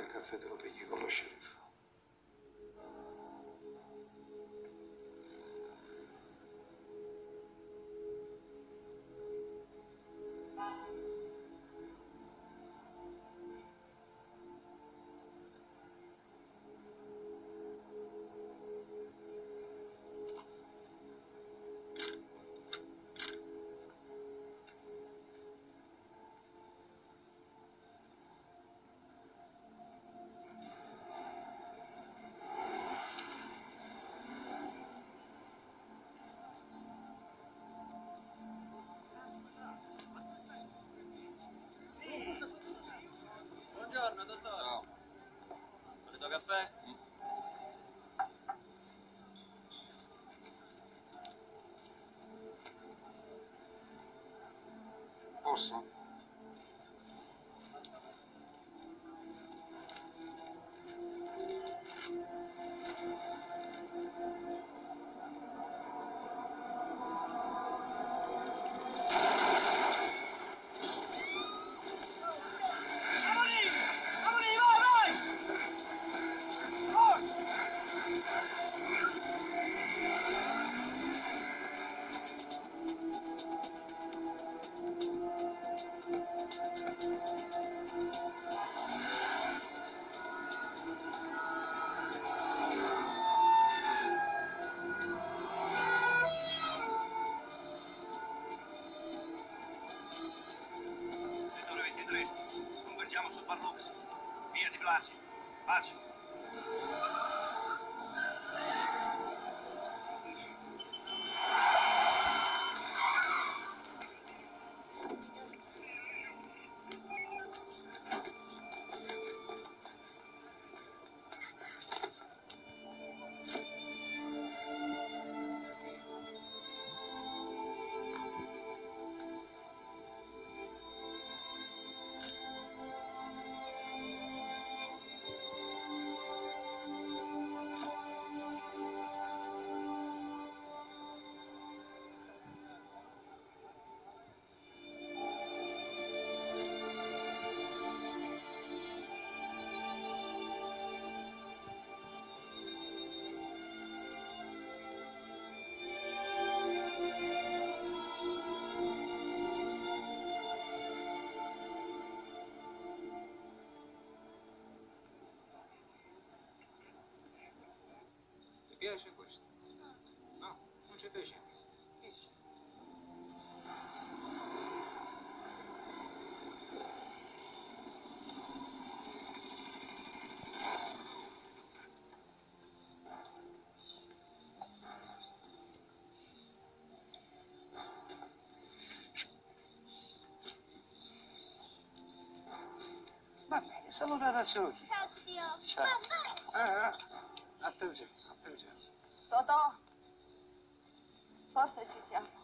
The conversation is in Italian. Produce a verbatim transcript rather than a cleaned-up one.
il caffè te lo pigli con lo sceriffo. Buongiorno, dottore. No. Solito caffè? Mm. Posso? Convergiamo sul Barlux. Via di Blasi. Bacio. Ti piace questo? No, non ci piace. Va bene, salutate a zio. Ciao zio. Ciao. Ah, ah. Attenzione, attenzione. Totò, forse ci siamo.